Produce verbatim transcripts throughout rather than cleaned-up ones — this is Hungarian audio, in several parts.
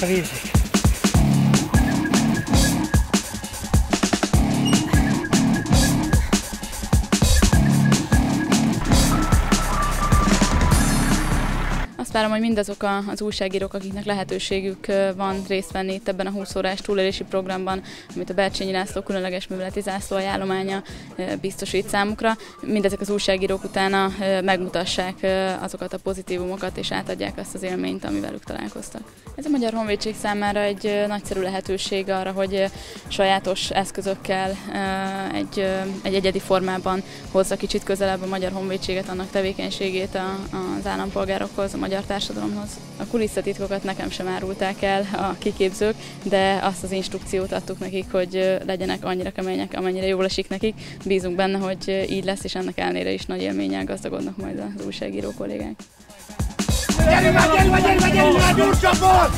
csak érzik. Azt várom, hogy mindazok az újságírók, akiknek lehetőségük van részt venni itt ebben a húsz órás túlélési programban, amit a Bercsényi László különleges műveleti zászlóalj állománya biztosít számukra, mindezek az újságírók utána megmutassák azokat a pozitívumokat és átadják azt az élményt, amivel velük találkoztak. Ez a Magyar Honvédség számára egy nagyszerű lehetőség arra, hogy sajátos eszközökkel egy, egy egyedi formában hozza kicsit közelebb a Magyar Honvédséget, annak tevékenységét az állampolgárokhoz, a magyar társadalomhoz. A kulisszatitkokat nekem sem árulták el a kiképzők, de azt az instrukciót adtuk nekik, hogy legyenek annyira kemények, amennyire jól esik nekik. Bízunk benne, hogy így lesz, és ennek ellenére is nagy élménnyel gazdagodnak majd az újságíró kollégák. Gyerünk már, gyerünk már, gyerünk már, gyerünk már, gyors csapat!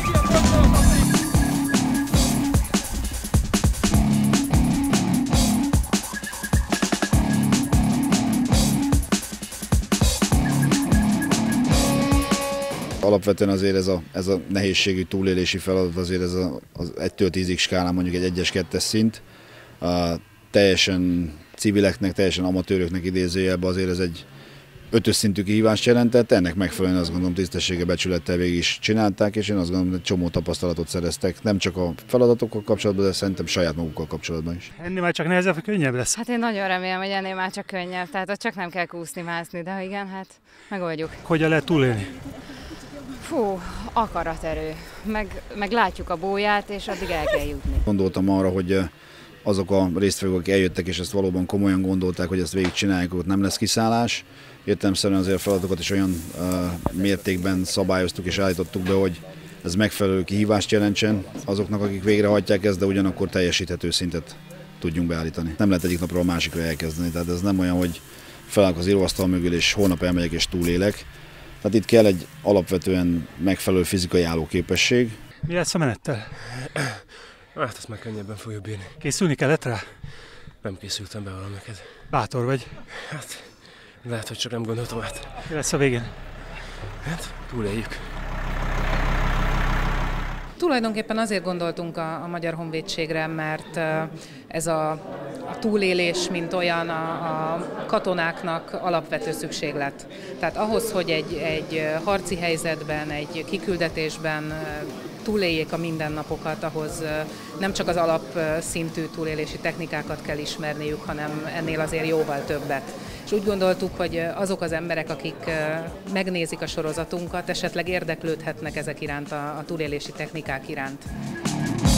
Alapvetően azért ez a, ez a nehézségű túlélési feladat, azért ez a, az egytől tízig skálán mondjuk egy egyes, kettes szint. A, teljesen civileknek, teljesen amatőröknek idézőjelben azért ez egy ötös szintű kihívást jelentett, ennek megfelelően azt gondolom tisztességgel, becsülettel végig is csinálták, és én azt gondolom, hogy csomó tapasztalatot szereztek, nem csak a feladatokkal kapcsolatban, de szerintem saját magukkal kapcsolatban is. Ennél már csak nehezebb, hogy könnyebb lesz. Hát én nagyon remélem, hogy ennél már csak könnyebb, tehát ott csak nem kell kúszni, mászni, de igen, hát megoldjuk. Hogyan lehet túlélni? Fú, akaraterő, meg, meg látjuk a bóját, és addig el kell jutni. Gondoltam arra, hogy azok a résztvevők, akik eljöttek, és ezt valóban komolyan gondolták, hogy ezt végigcsinálják, ott nem lesz kiszállás. Értelemszerűen azért a feladatokat is olyan uh, mértékben szabályoztuk és állítottuk be, hogy ez megfelelő kihívást jelentsen azoknak, akik végrehajtják ezt, de ugyanakkor teljesíthető szintet tudjunk beállítani. Nem lehet egyik napról a másikra elkezdeni, tehát ez nem olyan, hogy felállok az íróasztal mögül, és holnap elmegyek és túlélek. Tehát itt kell egy alapvetően megfelelő fizikai állóképesség. Mi lesz a menettel? Hát ezt már könnyebben fogjuk bírni. Készülni kellett rá? Nem készültem be valamiked. Bátor vagy? Hát lehet, hogy csak nem gondoltam át. Mi lesz a végén? Hát túléljük. Tulajdonképpen azért gondoltunk a, a Magyar Honvédségre, mert ez a, a túlélés, mint olyan a, a katonáknak alapvető szükséglet. Tehát ahhoz, hogy egy, egy harci helyzetben, egy kiküldetésben túléljék a mindennapokat, ahhoz nem csak az alapszintű túlélési technikákat kell ismerniük, hanem ennél azért jóval többet. És úgy gondoltuk, hogy azok az emberek, akik megnézik a sorozatunkat, esetleg érdeklődhetnek ezek iránt, a, a túlélési technikák iránt.